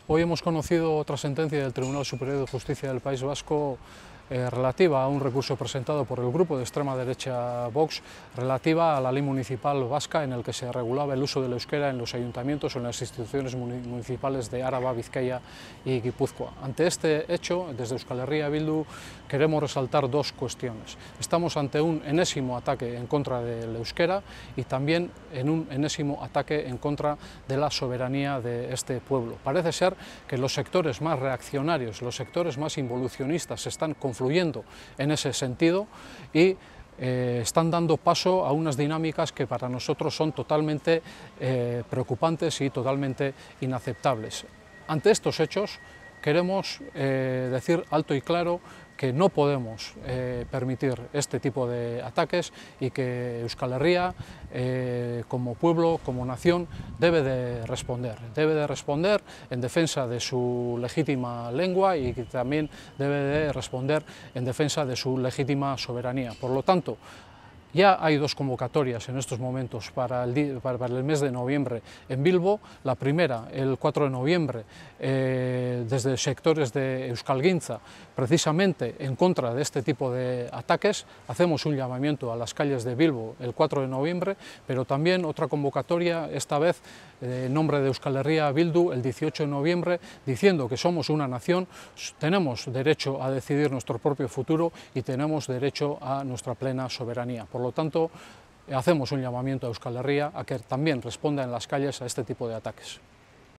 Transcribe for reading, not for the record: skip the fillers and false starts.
Hoy hemos conocido otra sentencia del Tribunal Superior de Justicia del País Vasco relativa a un recurso presentado por el grupo de extrema derecha Vox relativa a la ley municipal vasca en el que se regulaba el uso del euskera en los ayuntamientos o en las instituciones municipales de Araba, Vizcaya y Guipúzcoa. Ante este hecho, desde Euskal Herria Bildu queremos resaltar dos cuestiones. Estamos ante un enésimo ataque en contra del euskera y también en un enésimo ataque en contra de la soberanía de este pueblo. Parece ser que los sectores más reaccionarios, los sectores más involucionistas se están confluyendo en ese sentido y están dando paso a unas dinámicas que para nosotros son totalmente preocupantes y totalmente inaceptables. Ante estos hechos queremos decir alto y claro que no podemos permitir este tipo de ataques y que Euskal Herria, como pueblo, como nación, debe de responder en defensa de su legítima lengua y que también debe de responder en defensa de su legítima soberanía. Por lo tanto, ya hay dos convocatorias en estos momentos para el mes de noviembre en Bilbo. La primera, el 4 de noviembre, desde sectores de Euskalgintza, precisamente en contra de este tipo de ataques. Hacemos un llamamiento a las calles de Bilbo el 4 de noviembre, pero también otra convocatoria, esta vez en nombre de Euskal Herria Bildu, el 18 de noviembre, diciendo que somos una nación, tenemos derecho a decidir nuestro propio futuro y tenemos derecho a nuestra plena soberanía. Por lo tanto, hacemos un llamamiento a Euskal Herria a que también responda en las calles a este tipo de ataques.